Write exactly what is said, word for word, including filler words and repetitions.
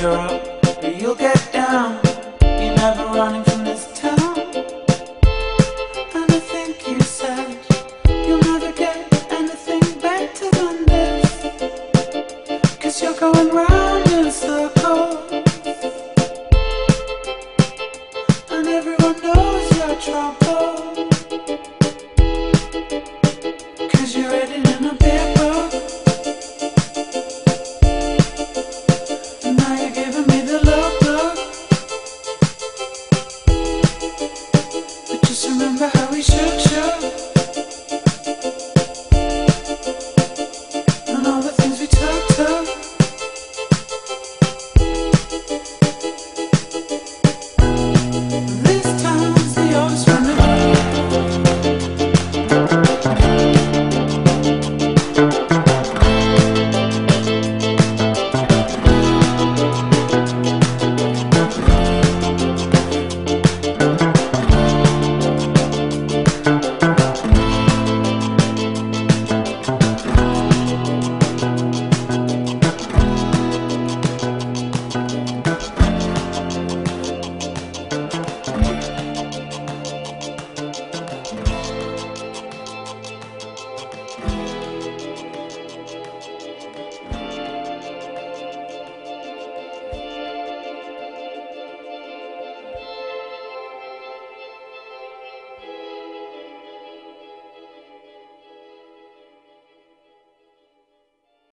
you're up, or you'll get down. You're never running from this town. And I think you said you'll never get anything better than this, 'cause you're going round